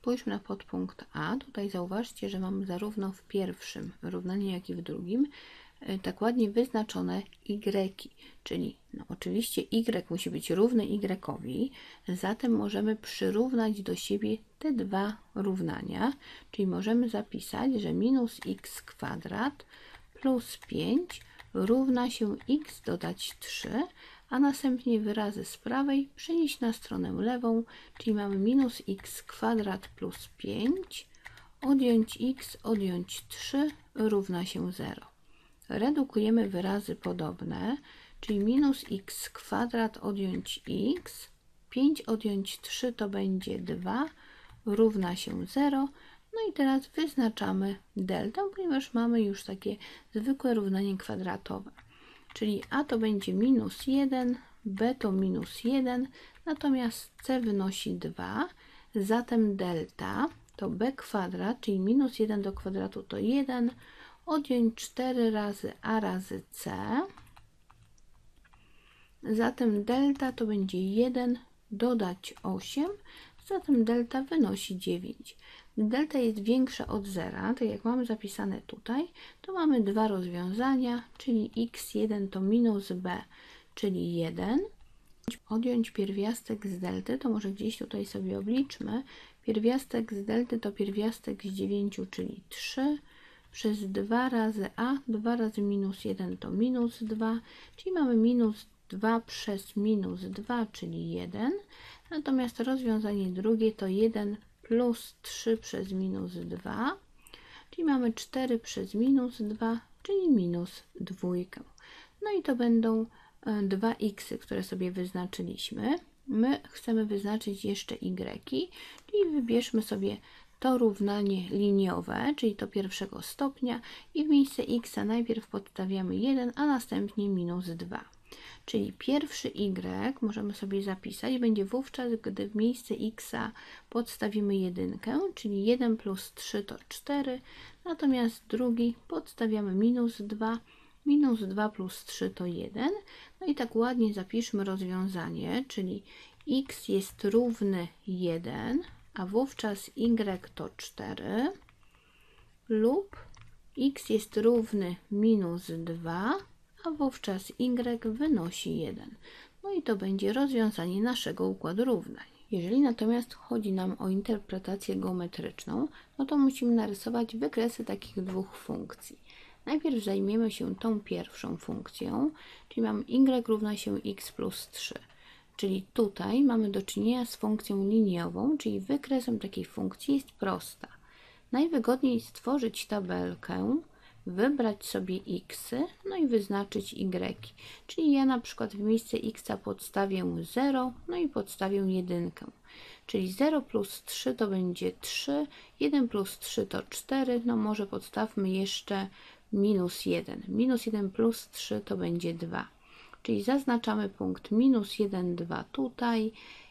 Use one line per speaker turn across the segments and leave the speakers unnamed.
spójrzmy na podpunkt A. Tutaj zauważcie, że mamy zarówno w pierwszym równaniu, jak i w drugim tak ładnie wyznaczone y, czyli oczywiście y musi być równy y, zatem możemy przyrównać do siebie te dwa równania, czyli możemy zapisać, że minus x kwadrat plus 5 równa się x dodać 3, a następnie wyrazy z prawej przenieść na stronę lewą, czyli mamy minus x kwadrat plus 5, odjąć x, odjąć 3 równa się 0. Redukujemy wyrazy podobne, czyli minus x kwadrat odjąć x, 5 odjąć 3 to będzie 2, równa się 0. No i teraz wyznaczamy deltę, ponieważ mamy już takie zwykłe równanie kwadratowe. Czyli a to będzie minus 1, b to minus 1, natomiast c wynosi 2. Zatem delta to b kwadrat, czyli minus 1 do kwadratu to 1, odjąć 4 razy a razy c. Zatem delta to będzie 1 dodać 8, zatem delta wynosi 9. Gdy delta jest większa od 0, tak jak mamy zapisane tutaj, to mamy dwa rozwiązania, czyli x1 to minus b, czyli 1. Odjąć pierwiastek z delty, to może gdzieś tutaj sobie obliczmy. Pierwiastek z delty to pierwiastek z 9, czyli 3, przez 2 razy a, 2 razy minus 1 to minus 2, czyli mamy minus 2 przez minus 2, czyli 1. Natomiast rozwiązanie drugie to 1 plus 3 przez minus 2, czyli mamy 4 przez minus 2, czyli minus 2. No i to będą 2x, które sobie wyznaczyliśmy. My chcemy wyznaczyć jeszcze y, czyli wybierzmy sobie to równanie liniowe, czyli to pierwszego stopnia i w miejsce x najpierw podstawiamy 1, a następnie minus 2. Czyli pierwszy y możemy sobie zapisać, będzie wówczas, gdy w miejsce x podstawimy 1, czyli 1 plus 3 to 4, natomiast drugi podstawiamy minus 2, minus 2 plus 3 to 1. No i tak ładnie zapiszmy rozwiązanie, czyli x jest równy 1, a wówczas y to 4 lub x jest równy minus 2, a wówczas y wynosi 1. No i to będzie rozwiązanie naszego układu równań. Jeżeli natomiast chodzi nam o interpretację geometryczną, no to musimy narysować wykresy takich dwóch funkcji. Najpierw zajmiemy się tą pierwszą funkcją, czyli mamy y równa się x plus 3. Czyli tutaj mamy do czynienia z funkcją liniową, czyli wykresem takiej funkcji jest prosta. Najwygodniej stworzyć tabelkę, wybrać sobie x, no i wyznaczyć y. Czyli ja na przykład w miejsce x podstawię 0, no i podstawię 1. Czyli 0 plus 3 to będzie 3, 1 plus 3 to 4, no może podstawmy jeszcze minus 1. Minus 1 plus 3 to będzie 2. Czyli zaznaczamy punkt minus 1, 2 tutaj,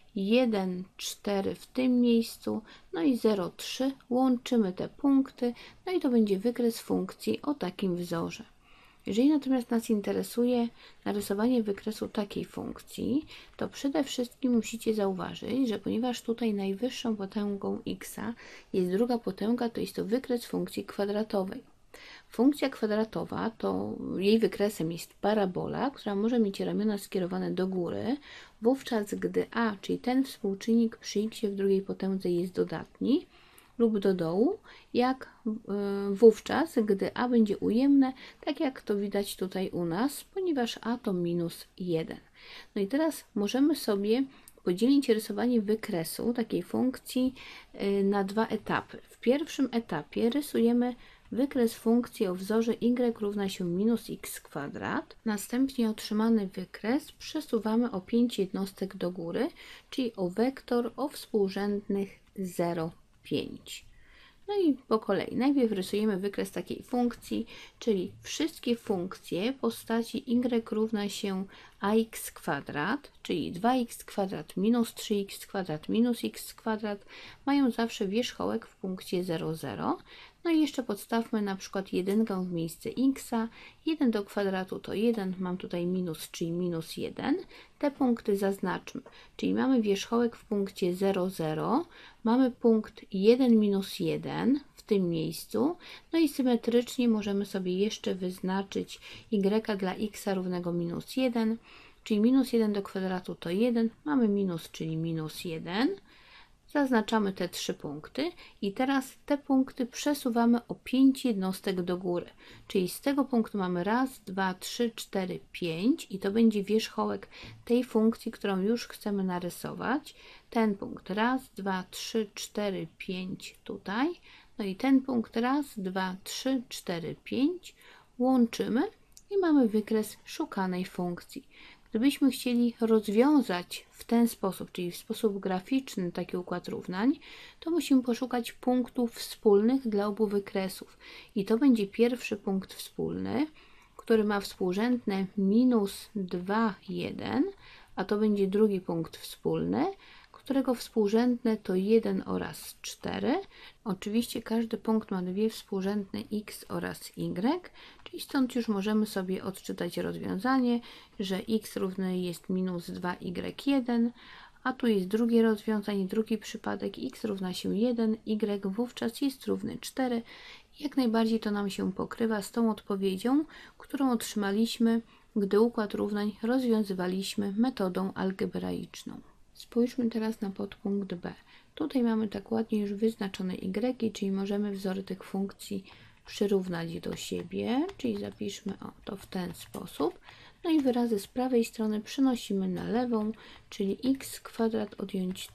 1, 4 w tym miejscu, no i 0, 3. Łączymy te punkty, no i to będzie wykres funkcji o takim wzorze. Jeżeli natomiast nas interesuje narysowanie wykresu takiej funkcji, to przede wszystkim musicie zauważyć, że ponieważ tutaj najwyższą potęgą x jest druga potęga, to jest to wykres funkcji kwadratowej. Funkcja kwadratowa to jej wykresem jest parabola, która może mieć ramiona skierowane do góry, wówczas gdy a, czyli ten współczynnik przy x w drugiej potędze jest dodatni, lub do dołu, jak wówczas, gdy a będzie ujemne, tak jak to widać tutaj u nas, ponieważ a to minus 1. No i teraz możemy sobie podzielić rysowanie wykresu takiej funkcji na dwa etapy. W pierwszym etapie rysujemy wykres funkcji o wzorze y równa się minus x kwadrat. Następnie otrzymany wykres przesuwamy o 5 jednostek do góry, czyli o wektor o współrzędnych 0, 5. No i po kolei. Najpierw rysujemy wykres takiej funkcji, czyli wszystkie funkcje postaci y równa się ax kwadrat, czyli 2x² minus 3x² minus x² mają zawsze wierzchołek w punkcie 0, 0. No i jeszcze podstawmy na przykład 1 w miejsce x, 1 do kwadratu to 1, mam tutaj minus, czyli minus 1. Te punkty zaznaczmy, czyli mamy wierzchołek w punkcie 0, 0, mamy punkt 1 minus 1 w tym miejscu, no i symetrycznie możemy sobie jeszcze wyznaczyć y dla x równego minus 1, czyli minus 1 do kwadratu to 1, mamy minus, czyli minus 1. Zaznaczamy te 3 punkty i teraz te punkty przesuwamy o 5 jednostek do góry. Czyli z tego punktu mamy raz, 2, 3, 4, 5 i to będzie wierzchołek tej funkcji, którą już chcemy narysować. Ten punkt raz, 2, 3, 4, 5 tutaj. No i ten punkt raz, 2, 3, 4, 5 łączymy i mamy wykres szukanej funkcji. Gdybyśmy chcieli rozwiązać w ten sposób, czyli w sposób graficzny taki układ równań, to musimy poszukać punktów wspólnych dla obu wykresów. I to będzie pierwszy punkt wspólny, który ma współrzędne minus 2, 1, a to będzie drugi punkt wspólny, którego współrzędne to 1 oraz 4. Oczywiście każdy punkt ma dwie współrzędne x oraz y, czyli stąd już możemy sobie odczytać rozwiązanie, że x równy jest minus 2y1, a tu jest drugie rozwiązanie, drugi przypadek, x równa się 1, y wówczas jest równy 4. Jak najbardziej to nam się pokrywa z tą odpowiedzią, którą otrzymaliśmy, gdy układ równań rozwiązywaliśmy metodą algebraiczną. Spójrzmy teraz na podpunkt B. Tutaj mamy tak ładnie już wyznaczone y, czyli możemy wzory tych funkcji przyrównać do siebie, czyli zapiszmy to w ten sposób. No i wyrazy z prawej strony przenosimy na lewą, czyli x² odjąć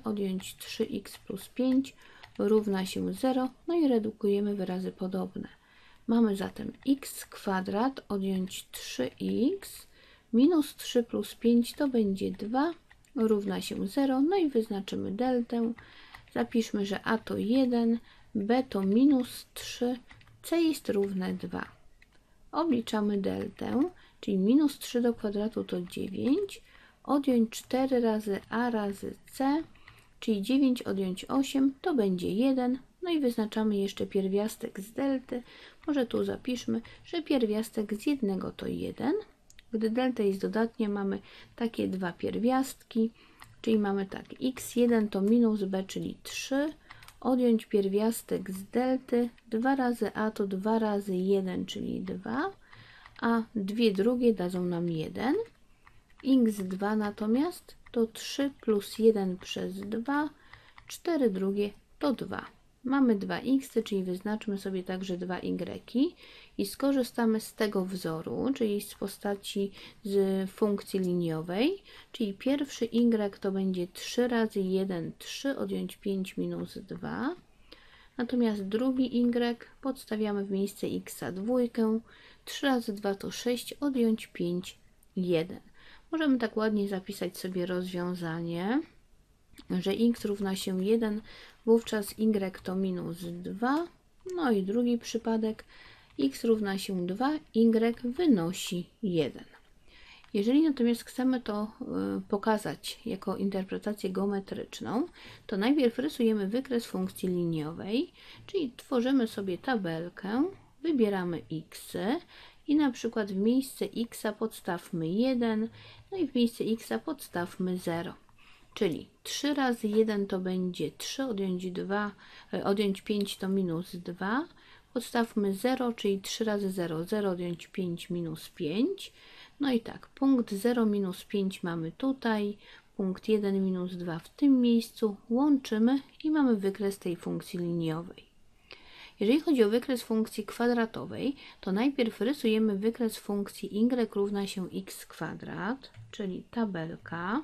3x plus 5 równa się 0, no i redukujemy wyrazy podobne. Mamy zatem x² odjąć 3x minus 3 plus 5 to będzie 2, równa się 0, no i wyznaczymy deltę. Zapiszmy, że a to 1, b to minus 3, c jest równe 2. Obliczamy deltę, czyli minus 3 do kwadratu to 9, odjąć 4 razy a razy c, czyli 9 odjąć 8 to będzie 1, no i wyznaczamy jeszcze pierwiastek z delty. Może tu zapiszmy, że pierwiastek z 1 to 1. Gdy delta jest dodatnia, mamy takie dwa pierwiastki, czyli mamy tak, x1 to minus b, czyli 3, odjąć pierwiastek z delty, 2 razy a to 2 razy 1, czyli 2, a 2 drugie dadzą nam 1. x2 natomiast to 3 plus 1 przez 2, 4 drugie to 2. Mamy 2x, czyli wyznaczmy sobie także 2y i skorzystamy z tego wzoru, czyli z postaci z funkcji liniowej, czyli pierwszy y to będzie 3 razy 1, 3 odjąć 5 minus 2, natomiast drugi y podstawiamy w miejsce x dwójkę, 3 razy 2 to 6, odjąć 5, 1. Możemy tak ładnie zapisać sobie rozwiązanie, że x równa się 1, wówczas y to minus 2, no i drugi przypadek, x równa się 2, y wynosi 1. Jeżeli natomiast chcemy to pokazać jako interpretację geometryczną, to najpierw rysujemy wykres funkcji liniowej, czyli tworzymy sobie tabelkę, wybieramy x i na przykład w miejsce x podstawmy 1, no i w miejsce x podstawmy 0. Czyli 3 razy 1 to będzie 3, odjąć 5 to minus 2. Podstawmy 0, czyli 3 razy 0, 0 odjąć 5 minus 5. No i tak, punkt 0 minus 5 mamy tutaj, punkt 1 minus 2 w tym miejscu, łączymy i mamy wykres tej funkcji liniowej. Jeżeli chodzi o wykres funkcji kwadratowej, to najpierw rysujemy wykres funkcji y równa się x², czyli tabelka.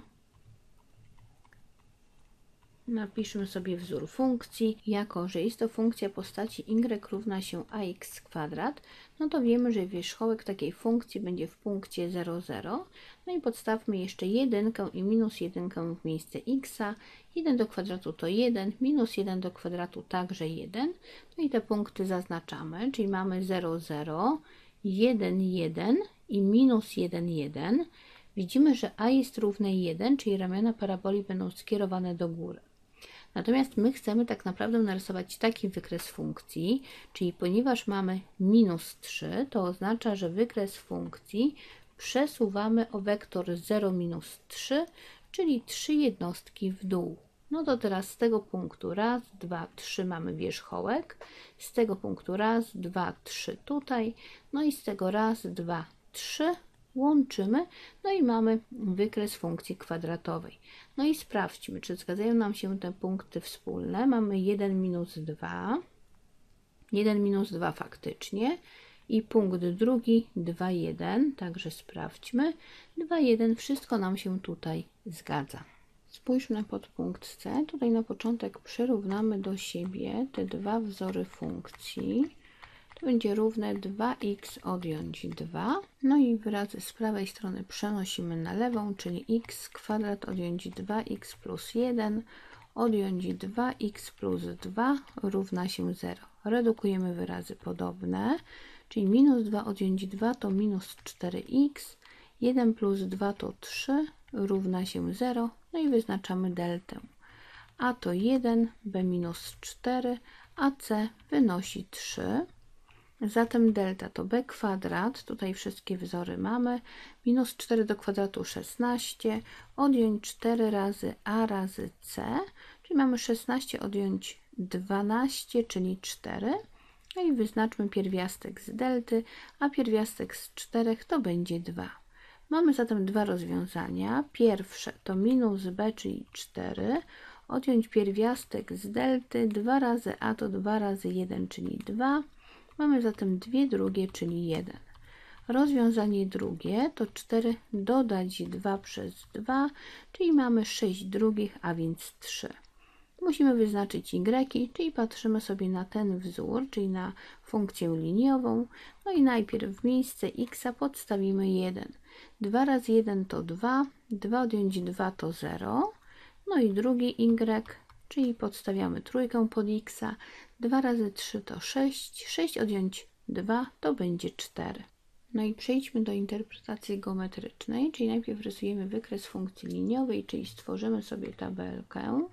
Napiszmy sobie wzór funkcji. Jako że jest to funkcja postaci y równa się ax², no to wiemy, że wierzchołek takiej funkcji będzie w punkcie 0, 0. No i podstawmy jeszcze 1 i minus 1 w miejsce x. 1 do kwadratu to 1, minus 1 do kwadratu także 1. No i te punkty zaznaczamy, czyli mamy 0, 0, 1, 1 i minus 1, 1. widzimy, że a jest równe 1, czyli ramiona paraboli będą skierowane do góry. Natomiast my chcemy tak naprawdę narysować taki wykres funkcji, czyli ponieważ mamy minus 3, to oznacza, że wykres funkcji przesuwamy o wektor 0, minus 3, czyli 3 jednostki w dół. No to teraz z tego punktu 1, 2, 3 mamy wierzchołek, z tego punktu 1, 2, 3 tutaj, no i z tego 1, 2, 3 łączymy, no i mamy wykres funkcji kwadratowej. No i sprawdźmy, czy zgadzają nam się te punkty wspólne. Mamy 1 minus 2, 1 minus 2 faktycznie i punkt drugi 2, 1, także sprawdźmy. 2, 1, wszystko nam się tutaj zgadza. Spójrzmy na podpunkt C. Tutaj na początek przyrównamy do siebie te dwa wzory funkcji. To będzie równe 2x odjąć 2. No i wyrazy z prawej strony przenosimy na lewą, czyli x kwadrat odjąć 2x plus 1 odjąć 2x plus 2 równa się 0. Redukujemy wyrazy podobne, czyli minus 2 odjąć 2 to minus 4x, 1 plus 2 to 3 równa się 0. No i wyznaczamy deltę. A to 1, b minus 4, a c wynosi 3. Zatem delta to b kwadrat, tutaj wszystkie wzory mamy, minus 4 do kwadratu 16, odjąć 4 razy a razy c, czyli mamy 16 odjąć 12, czyli 4. No i wyznaczmy pierwiastek z delty, a pierwiastek z 4 to będzie 2. Mamy zatem dwa rozwiązania. Pierwsze to minus b, czyli 4, odjąć pierwiastek z delty, 2 razy a to 2 razy 1, czyli 2. Mamy zatem 2 drugie, czyli 1. Rozwiązanie drugie to 4 dodać 2 przez 2, czyli mamy 6 drugich, a więc 3. Musimy wyznaczyć y, czyli patrzymy sobie na ten wzór, czyli na funkcję liniową. No i najpierw w miejsce x podstawimy 1. 2 razy 1 to 2, 2 odjąć 2 to 0. No i drugi y, czyli podstawiamy trójkę pod x. 2 razy 3 to 6, 6 odjąć 2 to będzie 4. No i przejdźmy do interpretacji geometrycznej, czyli najpierw rysujemy wykres funkcji liniowej, czyli stworzymy sobie tabelkę.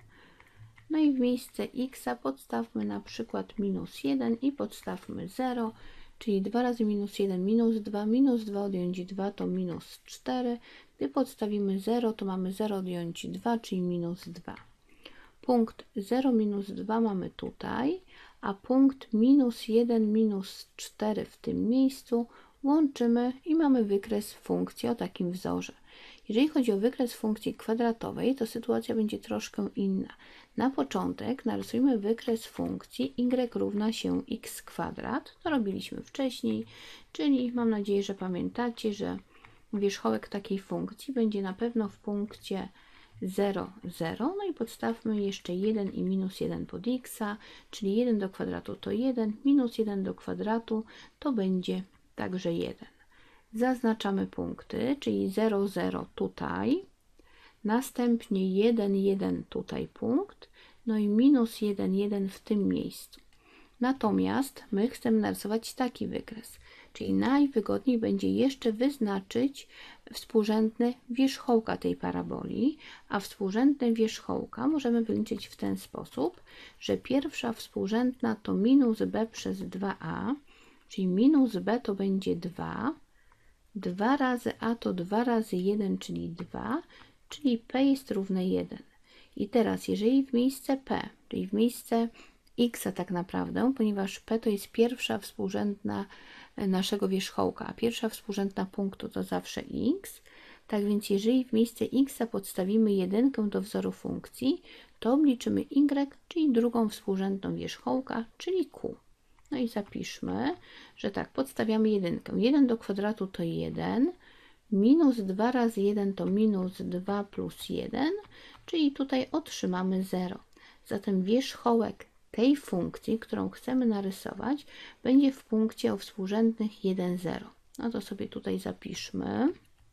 No i w miejsce x podstawmy na przykład minus 1 i podstawmy 0, czyli 2 razy minus 1 minus 2 odjąć 2 to minus 4. Gdy podstawimy 0, to mamy 0 odjąć 2, czyli minus 2. Punkt 0 minus 2 mamy tutaj, a punkt minus 1 minus 4 w tym miejscu łączymy i mamy wykres funkcji o takim wzorze. Jeżeli chodzi o wykres funkcji kwadratowej, to sytuacja będzie troszkę inna. Na początek narysujmy wykres funkcji y równa się x kwadrat. To robiliśmy wcześniej, czyli mam nadzieję, że pamiętacie, że wierzchołek takiej funkcji będzie na pewno w punkcie 0, 0. No i podstawmy jeszcze 1 i minus 1 pod x, czyli 1 do kwadratu to 1, minus 1 do kwadratu to będzie także 1. Zaznaczamy punkty, czyli 0, 0 tutaj, następnie 1, 1 tutaj punkt, no i minus 1, 1 w tym miejscu. Natomiast my chcemy narysować taki wykres, czyli najwygodniej będzie jeszcze wyznaczyć współrzędne wierzchołka tej paraboli, a współrzędne wierzchołka możemy wyliczyć w ten sposób, że pierwsza współrzędna to minus b przez 2a, czyli minus b to będzie 2, 2 razy a to 2 razy 1, czyli 2, czyli p jest równe 1. I teraz, jeżeli w miejsce p, czyli w miejsce x tak naprawdę, ponieważ p to jest pierwsza współrzędna naszego wierzchołka, a pierwsza współrzędna punktu to zawsze x, tak więc jeżeli w miejsce x podstawimy 1 do wzoru funkcji, to obliczymy y, czyli drugą współrzędną wierzchołka, czyli q. No i zapiszmy, że tak, podstawiamy 1. 1 do kwadratu to 1, minus 2 razy 1 to minus 2 plus 1, czyli tutaj otrzymamy 0. Zatem wierzchołek tej funkcji, którą chcemy narysować, będzie w punkcie o współrzędnych 1, 0. No to sobie tutaj zapiszmy.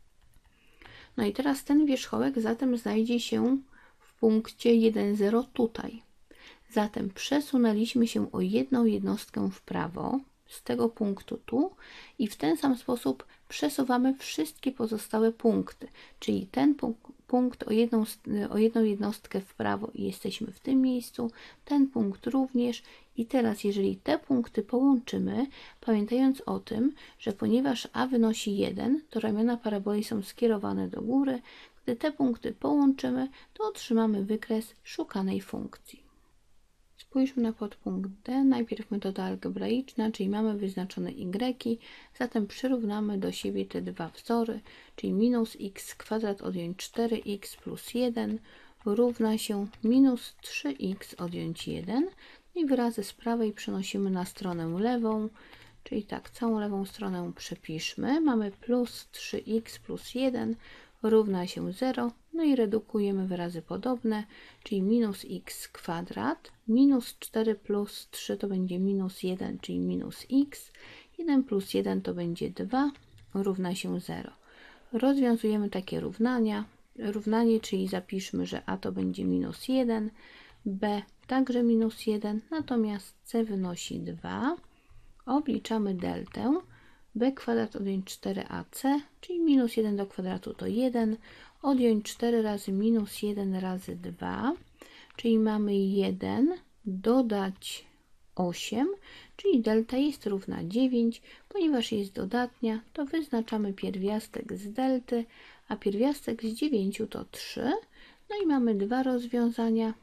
No i teraz ten wierzchołek zatem znajdzie się w punkcie 1, 0 tutaj. Zatem przesunęliśmy się o jedną jednostkę w prawo z tego punktu tu i w ten sam sposób przesuwamy wszystkie pozostałe punkty, czyli ten punkt o jedną jednostkę w prawo i jesteśmy w tym miejscu, ten punkt również. I teraz, jeżeli te punkty połączymy, pamiętając o tym, że ponieważ a wynosi 1, to ramiona paraboli są skierowane do góry, gdy te punkty połączymy, to otrzymamy wykres szukanej funkcji. Spójrzmy na podpunkt D. Najpierw metoda algebraiczna, czyli mamy wyznaczone y, zatem przyrównamy do siebie te dwa wzory, czyli minus x kwadrat odjąć 4x plus 1 równa się minus 3x odjąć 1. I wyrazy z prawej przenosimy na stronę lewą, czyli tak, całą lewą stronę przepiszmy. Mamy plus 3x plus 1 równa się 0, no i redukujemy wyrazy podobne, czyli minus x kwadrat, minus 4 plus 3 to będzie minus 1, czyli minus x, 1 plus 1 to będzie 2, równa się 0. Rozwiązujemy takie równanie, czyli zapiszmy, że a to będzie minus 1, b także minus 1, natomiast c wynosi 2. Obliczamy deltę. b kwadrat odjąć 4ac, czyli minus 1 do kwadratu to 1, odjąć 4 razy minus 1 razy 2, czyli mamy 1 dodać 8, czyli delta jest równa 9. Ponieważ jest dodatnia, to wyznaczamy pierwiastek z delty, a pierwiastek z 9 to 3. No i mamy dwa rozwiązania.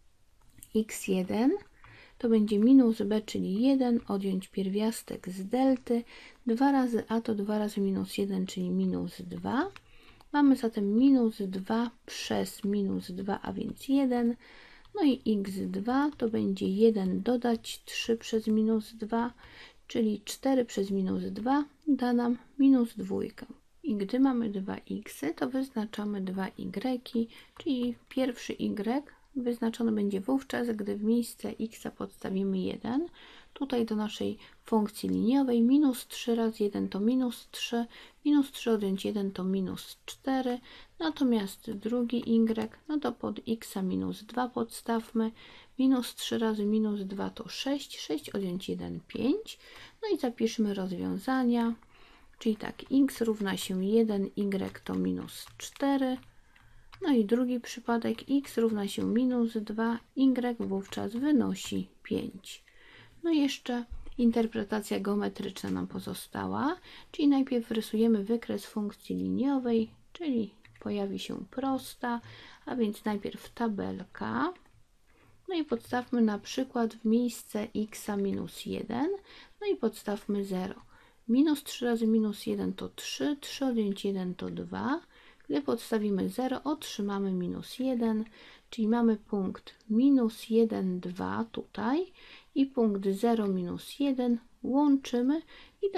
x1 to będzie minus b, czyli 1, odjąć pierwiastek z delty. 2 razy a to 2 razy minus 1, czyli minus 2. Mamy zatem minus 2 przez minus 2, a więc 1. No i x2 to będzie 1 dodać 3 przez minus 2, czyli 4 przez minus 2 da nam minus 2. I gdy mamy 2x, to wyznaczamy 2y, czyli pierwszy y wyznaczony będzie wówczas, gdy w miejsce x podstawimy 1. Tutaj do naszej funkcji liniowej minus 3 razy 1 to minus 3, minus 3 odjąć 1 to minus 4, natomiast drugi y, no to pod x minus 2 podstawmy, minus 3 razy minus 2 to 6, 6 odjąć 1 5, no i zapiszmy rozwiązania, czyli tak, x równa się 1, y to minus 4, no i drugi przypadek, x równa się minus 2, y wówczas wynosi 5. No i jeszcze interpretacja geometryczna nam pozostała, czyli najpierw rysujemy wykres funkcji liniowej, czyli pojawi się prosta, a więc najpierw tabelka, no i podstawmy na przykład w miejsce x minus 1, no i podstawmy 0. Minus 3 razy minus 1 to 3, 3 odjąć 1 to 2, gdy podstawimy 0, otrzymamy minus 1, czyli mamy punkt minus 1, 2 tutaj i punkt 0, minus 1 łączymy i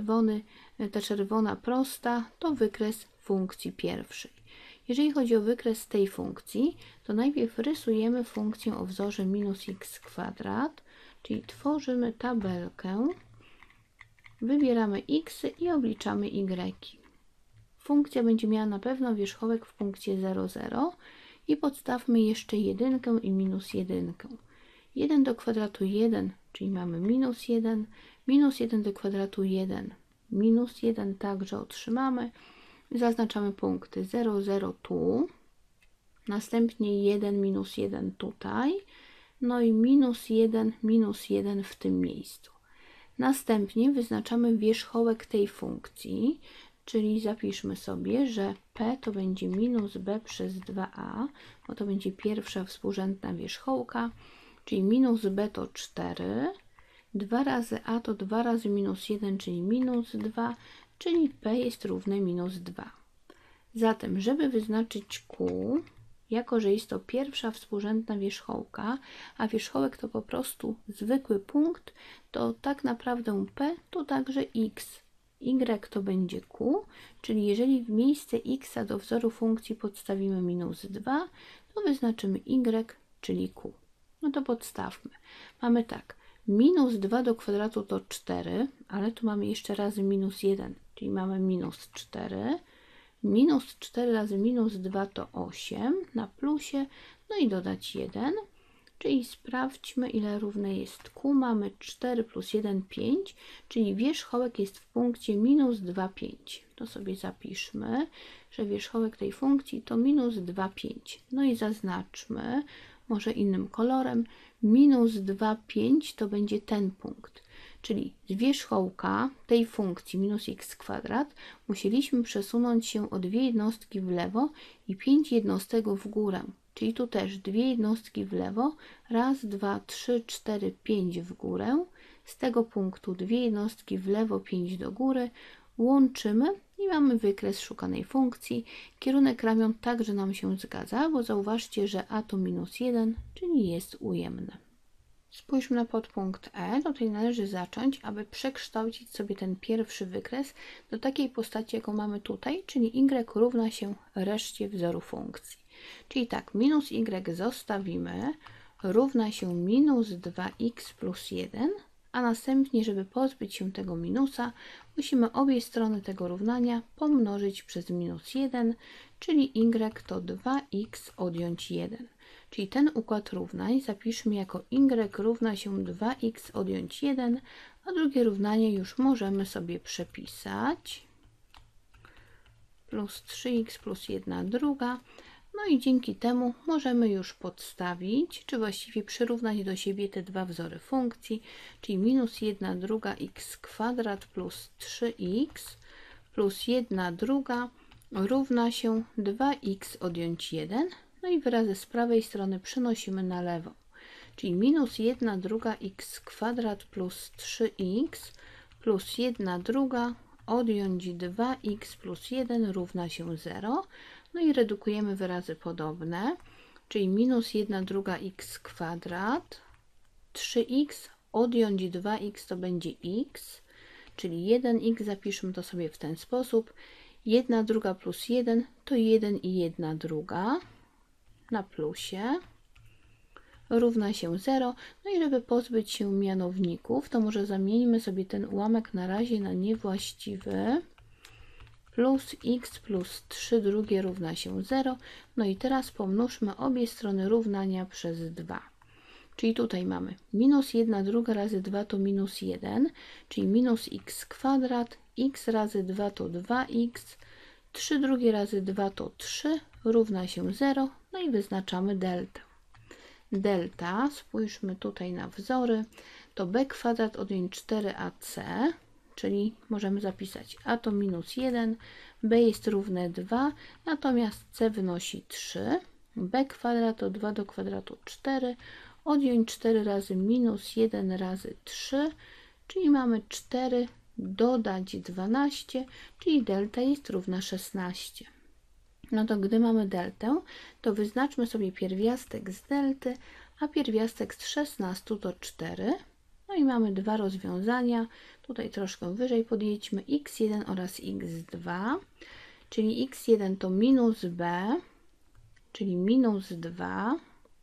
ta czerwona prosta to wykres funkcji pierwszej. Jeżeli chodzi o wykres tej funkcji, to najpierw rysujemy funkcję o wzorze minus x kwadrat, czyli tworzymy tabelkę, wybieramy x i obliczamy y. Funkcja będzie miała na pewno wierzchołek w punkcie 0, 0 i podstawmy jeszcze 1 i minus 1. 1 do kwadratu 1, czyli mamy minus 1, minus 1 do kwadratu 1, minus 1 także otrzymamy. Zaznaczamy punkty 0, 0 tu, następnie 1, minus 1 tutaj, no i minus 1 w tym miejscu. Następnie wyznaczamy wierzchołek tej funkcji, czyli zapiszmy sobie, że p to będzie minus b przez 2a, bo to będzie pierwsza współrzędna wierzchołka, czyli minus b to 4, 2 razy a to 2 razy minus 1, czyli minus 2, czyli p jest równe minus 2. Zatem, żeby wyznaczyć q, jako że jest to pierwsza współrzędna wierzchołka, a wierzchołek to po prostu zwykły punkt, to tak naprawdę p to także x. Y to będzie q, czyli jeżeli w miejsce x do wzoru funkcji podstawimy minus 2, to wyznaczymy y, czyli q. No to podstawmy. Mamy tak, minus 2 do kwadratu to 4, ale tu mamy jeszcze razy minus 1, czyli mamy minus 4. Minus 4 razy minus 2 to 8 na plusie, no i dodać 1. czyli sprawdźmy, ile równe jest q. Mamy 4 plus 1, 5, czyli wierzchołek jest w punkcie minus 2, 5. To sobie zapiszmy, że wierzchołek tej funkcji to minus 2, 5. No i zaznaczmy, może innym kolorem, minus 2, 5 to będzie ten punkt. Czyli z wierzchołka tej funkcji minus x kwadrat musieliśmy przesunąć się o 2 jednostki w lewo i 5 jednostek w górę. Czyli tu też 2 jednostki w lewo, raz, 2, 3, 4, 5 w górę. Z tego punktu 2 jednostki w lewo, 5 do góry. Łączymy i mamy wykres szukanej funkcji. Kierunek ramion także nam się zgadza, bo zauważcie, że a to minus 1, czyli jest ujemne. Spójrzmy na podpunkt E. Tutaj należy zacząć, aby przekształcić sobie ten pierwszy wykres do takiej postaci, jaką mamy tutaj, czyli y równa się reszcie wzoru funkcji. Czyli tak, minus y zostawimy, równa się minus 2x plus 1, a następnie, żeby pozbyć się tego minusa, musimy obie strony tego równania pomnożyć przez minus 1, czyli y to 2x odjąć 1. Czyli ten układ równań zapiszmy jako y równa się 2x odjąć 1, a drugie równanie już możemy sobie przepisać. Plus 3x plus 1 druga. No i dzięki temu możemy już podstawić, czy właściwie przyrównać do siebie te dwa wzory funkcji, czyli minus 1 druga x kwadrat plus 3x plus 1 druga równa się 2x odjąć 1. No i wyrazy z prawej strony przenosimy na lewą, czyli minus 1 druga x kwadrat plus 3x plus 1 druga odjąć 2x plus 1 równa się 0. No i redukujemy wyrazy podobne, czyli minus 1 druga x kwadrat, 3x odjąć 2x to będzie x, czyli 1x, zapiszmy to sobie w ten sposób. 1 druga plus 1 to 1 i 1 druga na plusie równa się 0. No i żeby pozbyć się mianowników, to może zamieńmy sobie ten ułamek na razie na niewłaściwy. Plus x plus 3 drugie równa się 0. No i teraz pomnóżmy obie strony równania przez 2. Czyli tutaj mamy minus 1 druga razy 2 to minus 1, czyli minus x kwadrat, x razy 2 to 2x, 3 drugie razy 2 to 3, równa się 0, no i wyznaczamy deltę. Delta, spójrzmy tutaj na wzory, to b kwadrat odjąć 4ac, czyli możemy zapisać a to minus 1, b jest równe 2, natomiast c wynosi 3, b kwadrat to 2 do kwadratu 4, odjąć 4 razy minus 1 razy 3, czyli mamy 4 dodać 12, czyli delta jest równa 16. No to gdy mamy deltę, to wyznaczmy sobie pierwiastek z delty, a pierwiastek z 16 to 4. No i mamy dwa rozwiązania. Tutaj troszkę wyżej podjedźmy x1 oraz x2, czyli x1 to minus b, czyli minus 2,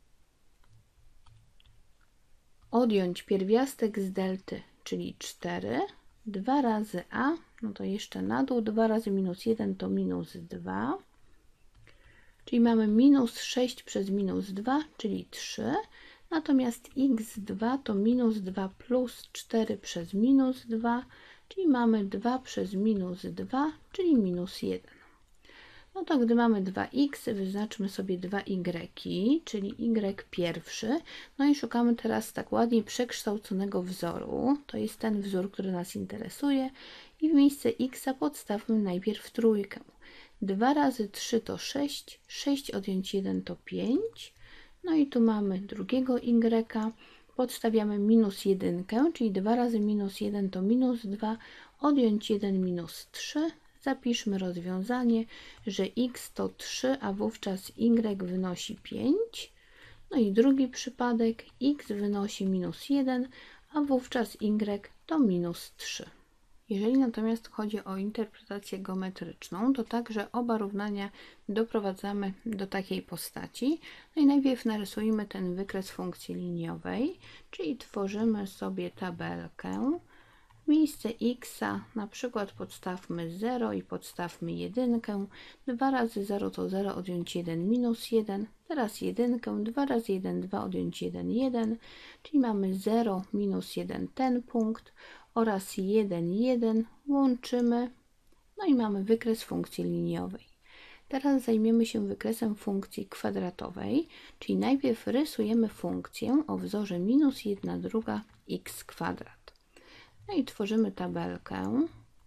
odjąć pierwiastek z delty, czyli 4, 2 razy a, no to jeszcze na dół, 2 razy minus 1 to minus 2, czyli mamy minus 6 przez minus 2, czyli 3, natomiast x2 to minus 2 plus 4 przez minus 2, czyli mamy 2 przez minus 2, czyli minus 1. No to gdy mamy 2x, wyznaczmy sobie 2y, czyli y pierwszy. No i szukamy teraz tak ładnie przekształconego wzoru. To jest ten wzór, który nas interesuje. I w miejsce x podstawmy najpierw trójkę. 2 razy 3 to 6, 6 odjąć 1 to 5. No i tu mamy drugiego y. Podstawiamy minus 1, czyli 2 razy minus 1 to minus 2, odjąć 1 minus 3. Zapiszmy rozwiązanie, że x to 3, a wówczas y wynosi 5. No i drugi przypadek, x wynosi minus 1, a wówczas y to minus 3. Jeżeli natomiast chodzi o interpretację geometryczną, to także oba równania doprowadzamy do takiej postaci. No i najpierw narysujmy ten wykres funkcji liniowej, czyli tworzymy sobie tabelkę. W miejsce x na przykład podstawmy 0 i podstawmy 1. 2 razy 0 to 0, odjąć 1 minus 1. Teraz 1, 2 razy 1, 2, odjąć 1, 1. Czyli mamy 0 minus 1 ten punkt oraz 1, 1. Łączymy. No i mamy wykres funkcji liniowej. Teraz zajmiemy się wykresem funkcji kwadratowej, czyli najpierw rysujemy funkcję o wzorze minus 1/2 x kwadrat. No i tworzymy tabelkę.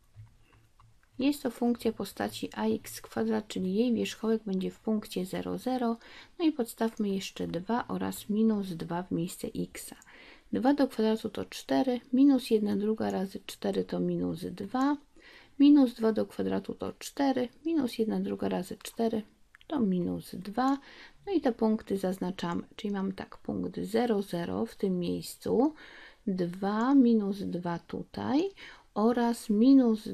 Jest to funkcja postaci ax kwadrat, czyli jej wierzchołek będzie w punkcie 0, 0. No i podstawmy jeszcze 2 oraz minus 2 w miejsce x. 2 do kwadratu to 4, minus 1/2 razy 4 to minus 2. Minus 2 do kwadratu to 4, minus 1/2 razy 4 to minus 2. No i te punkty zaznaczamy, czyli mamy tak, punkt 0, 0 w tym miejscu, 2, minus 2 tutaj oraz minus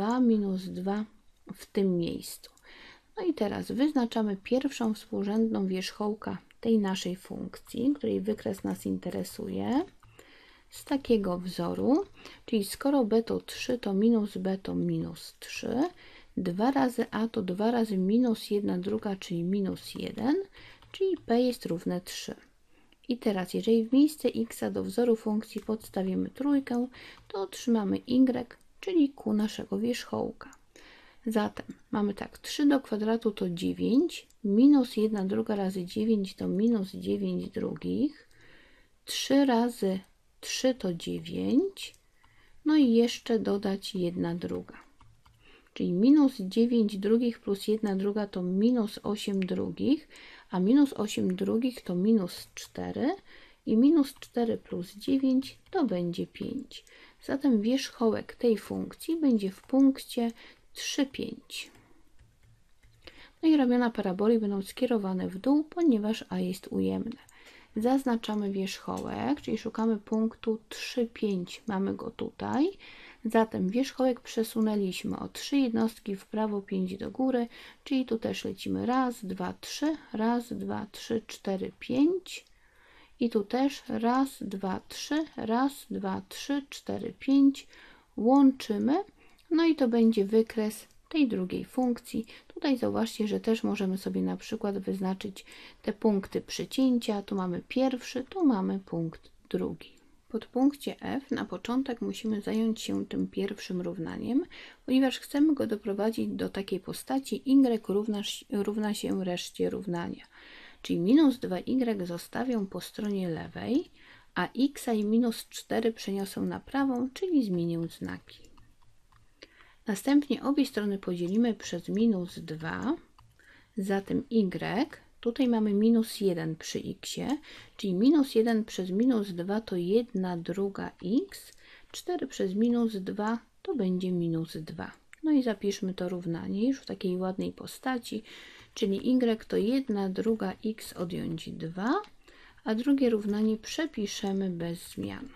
2 w tym miejscu. No i teraz wyznaczamy pierwszą współrzędną wierzchołka tej naszej funkcji, której wykres nas interesuje. Z takiego wzoru, czyli skoro b to 3, to minus b to minus 3, 2 razy a to 2 razy minus 1/2, czyli minus 1, czyli p jest równe 3. I teraz, jeżeli w miejsce x do wzoru funkcji podstawimy trójkę, to otrzymamy y, czyli q naszego wierzchołka. Zatem mamy tak, 3 do kwadratu to 9, minus 1/2 razy 9 to minus 9 drugich, 3 razy 3 to 9, no i jeszcze dodać 1/2. Czyli minus 9 drugich plus 1/2 to minus 8 drugich, a minus 8 drugich to minus 4 i minus 4 plus 9 to będzie 5. Zatem wierzchołek tej funkcji będzie w punkcie 3, 5. No i ramiona paraboli będą skierowane w dół, ponieważ a jest ujemne. Zaznaczamy wierzchołek, czyli szukamy punktu 3, 5. Mamy go tutaj. Zatem wierzchołek przesunęliśmy o 3 jednostki w prawo, 5 do góry, czyli tu też lecimy raz, 2, 3, raz, 2, 3, 4, 5. I tu też raz, 2, 3, raz, 2, 3, 4, 5. Łączymy, no i to będzie wykres tej drugiej funkcji. Tutaj zauważcie, że też możemy sobie na przykład wyznaczyć te punkty przecięcia. Tu mamy pierwszy, tu mamy punkt drugi. W podpunkcie F na początek musimy zająć się tym pierwszym równaniem, ponieważ chcemy go doprowadzić do takiej postaci y równa się reszcie równania. Czyli minus 2y zostawię po stronie lewej, a x i minus 4 przeniosę na prawą, czyli zmienię znaki. Następnie obie strony podzielimy przez minus 2, zatem y, tutaj mamy minus 1 przy x, czyli minus 1 przez minus 2 to 1/2 x, 4 przez minus 2 to będzie minus 2. No i zapiszmy to równanie już w takiej ładnej postaci, czyli y to 1/2 x odjąć 2, a drugie równanie przepiszemy bez zmian.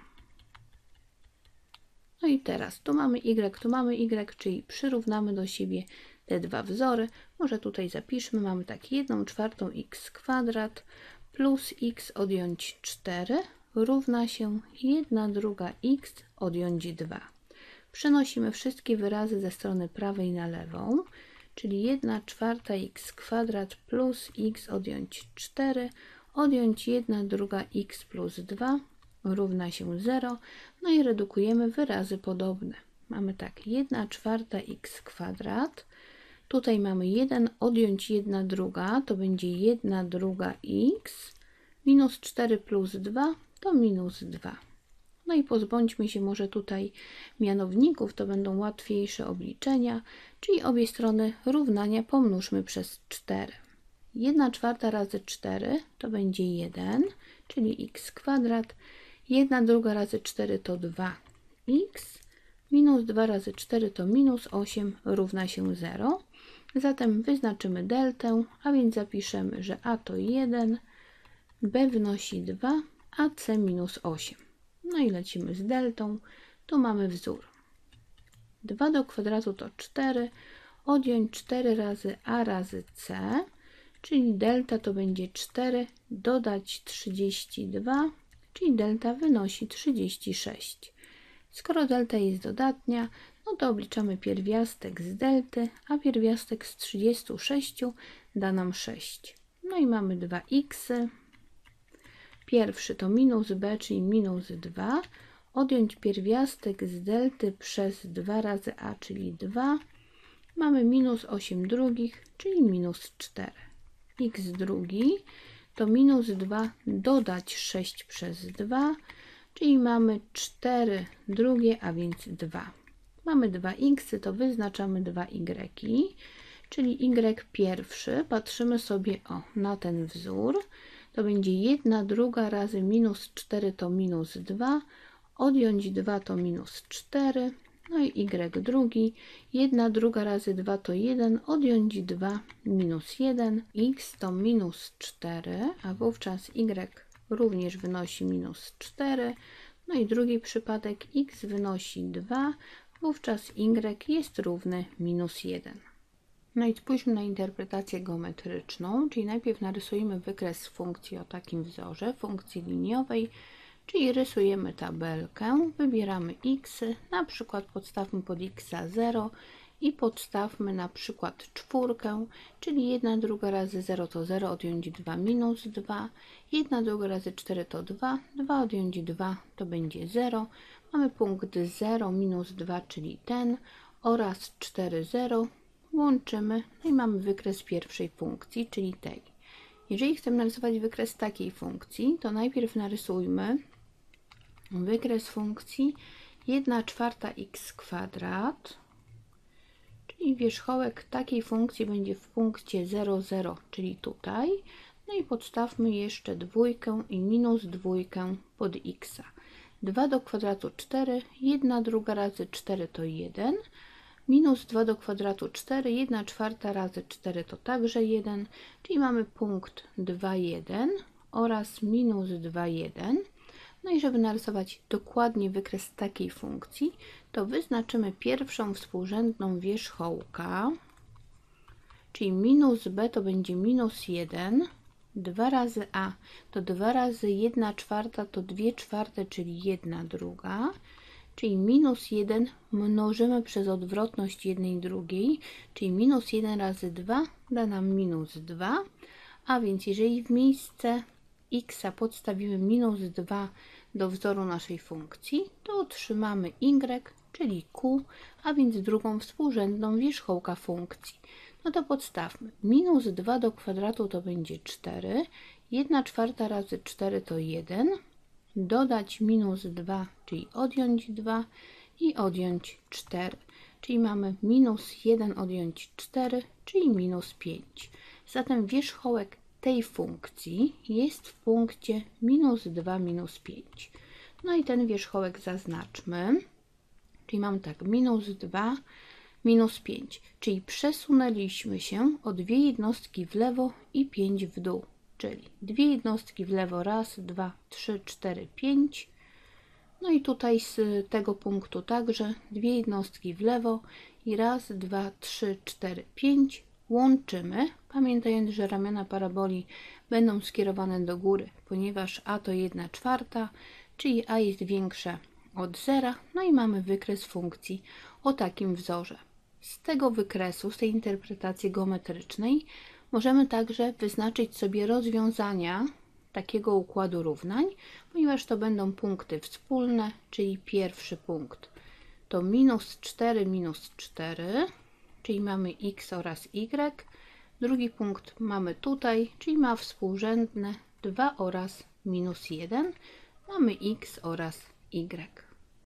No i teraz tu mamy y, czyli przyrównamy do siebie te dwa wzory. Może tutaj zapiszmy, mamy tak 1/4 x kwadrat plus x odjąć 4 równa się 1/2 x odjąć 2. Przenosimy wszystkie wyrazy ze strony prawej na lewą, czyli 1/4 x kwadrat plus x odjąć 4 odjąć 1/2 x plus 2 równa się 0. No i redukujemy wyrazy podobne. Mamy tak 1/4 x kwadrat. Tutaj mamy 1 odjąć 1/2 to będzie 1/2 x. Minus 4 plus 2 to minus 2. No i pozbądźmy się może tutaj mianowników, to będą łatwiejsze obliczenia, czyli obie strony równania pomnóżmy przez 4. 1/4 razy 4 to będzie 1, czyli x kwadrat. 1/2 razy 4 to 2x, minus 2 razy 4 to minus 8 równa się 0. Zatem wyznaczymy deltę, a więc zapiszemy, że a to 1, b wynosi 2, a c minus 8. No i lecimy z deltą. Tu mamy wzór. 2 do kwadratu to 4, odjąć 4 razy a razy c, czyli delta to będzie 4, dodać 32, czyli delta wynosi 36. Skoro delta jest dodatnia, no to obliczamy pierwiastek z delty, a pierwiastek z 36 da nam 6. No i mamy 2x. Pierwszy to minus b, czyli minus 2. Odjąć pierwiastek z delty przez 2 razy a, czyli 2. Mamy minus 8 drugich, czyli minus 4. X drugi to minus 2 dodać 6 przez 2, czyli mamy 4 drugie, a więc 2. Mamy 2x, to wyznaczamy 2y, czyli y pierwszy, patrzymy sobie na ten wzór, to będzie 1 druga razy minus 4 to minus 2, odjąć 2 to minus 4, no i y drugi, 1 druga razy 2 to 1, odjąć 2 minus 1, x to minus 4, a wówczas y również wynosi minus 4, no i drugi przypadek x wynosi 2, wówczas y jest równy minus 1. No i spójrzmy na interpretację geometryczną, czyli najpierw narysujemy wykres funkcji o takim wzorze, funkcji liniowej, czyli rysujemy tabelkę, wybieramy x, na przykład podstawmy pod x 0 i podstawmy na przykład 4, czyli 1 druga razy 0 to 0, odjąć 2 minus 2, 1 druga razy 4 to 2, 2 odjąć 2 to będzie 0, mamy punkt 0 minus 2, czyli ten, oraz 4, 0, łączymy, no i mamy wykres pierwszej funkcji, czyli tej. Jeżeli chcemy narysować wykres takiej funkcji, to najpierw narysujmy wykres funkcji 1/4 x kwadrat, czyli wierzchołek takiej funkcji będzie w punkcie 0, 0, czyli tutaj. No i podstawmy jeszcze dwójkę i minus dwójkę pod x. 2 do kwadratu 4, 1 druga razy 4 to 1, minus 2 do kwadratu 4, 1/4 razy 4 to także 1, czyli mamy punkt 2, 1 oraz minus 2, 1. No i żeby narysować dokładnie wykres takiej funkcji, to wyznaczymy pierwszą współrzędną wierzchołka, czyli minus b to będzie minus 1, 2 razy a to 2 razy 1/4 to 2/4, czyli 1 druga, czyli minus 1 mnożymy przez odwrotność jednej drugiej, czyli minus 1 razy 2 da nam minus 2, a więc jeżeli w miejsce x podstawimy minus 2 do wzoru naszej funkcji, to otrzymamy y, czyli q, a więc drugą współrzędną wierzchołka funkcji. No to podstawmy. Minus 2 do kwadratu to będzie 4, 1/4 razy 4 to 1, dodać minus 2, czyli odjąć 2 i odjąć 4, czyli mamy minus 1 odjąć 4, czyli minus 5. Zatem wierzchołek tej funkcji jest w punkcie minus 2, minus 5. No i ten wierzchołek zaznaczmy, czyli mam tak, minus 2, minus 5, czyli przesunęliśmy się o 2 jednostki w lewo i 5 w dół, czyli 2 jednostki w lewo, raz, 2, 3, 4, 5. No i tutaj z tego punktu także 2 jednostki w lewo i raz, 2, 3, 4, 5 łączymy, pamiętając, że ramiona paraboli będą skierowane do góry, ponieważ a to 1/4, czyli a jest większe od 0, no i mamy wykres funkcji o takim wzorze. Z tego wykresu, z tej interpretacji geometrycznej możemy także wyznaczyć sobie rozwiązania takiego układu równań, ponieważ to będą punkty wspólne, czyli pierwszy punkt to minus 4, minus 4, czyli mamy x oraz y. Drugi punkt mamy tutaj, czyli ma współrzędne 2 oraz minus 1. Mamy x oraz y.